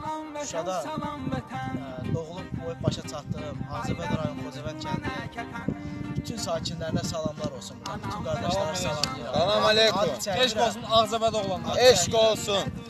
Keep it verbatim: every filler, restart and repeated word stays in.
Şuşada doğulub boyub başa çatdığım Ağcabədi rayon Xocavənd kəndi bütün sakinlərinə salamlar olsun. Bütün qardaşlara salam deyirəm. Salam aleykum. Eşq olsun Ağcabədi oğlanlar. Eşq olsun.